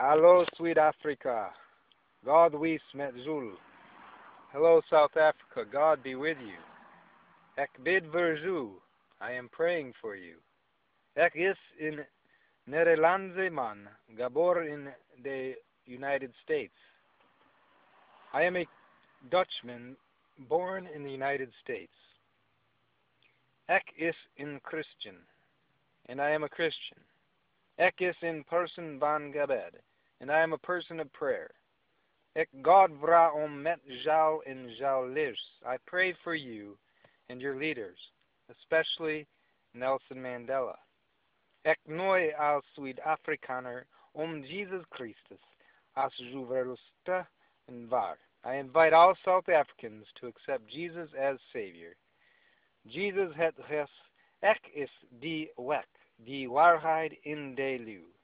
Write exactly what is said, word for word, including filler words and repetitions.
Hallo Suid-Afrika. God wees met zul. Hello South Africa. God be with you. Ek bid voor u. I am praying for you. Ek is in Nederlandse man, geboren in the United States. I am a Dutchman born in the United States. Ek is in Christian, and I am a Christian. Ek is in person van Gebed, and I am a person of prayer. Ek God vra om met jou en jou leaders. I pray for you and your leaders, especially Nelson Mandela. Ek nooi als Suid-Afrikaner om Jesus Christus as uw verloste en waar. I invite all South Africans to accept Jesus as Savior. Jesus het ges, ek is die weg, die waarheid in de leeuw.